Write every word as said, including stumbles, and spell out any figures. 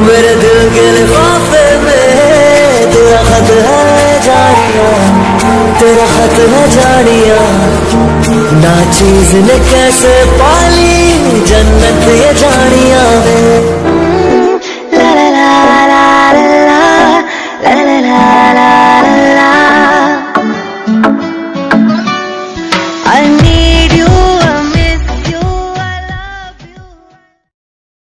मेरे दिल के लिफाफे में तेरा खत है जानिया, तेरा खत है जानिया। ना चीज ने कैसे पाली जन्नत ये जानिया में।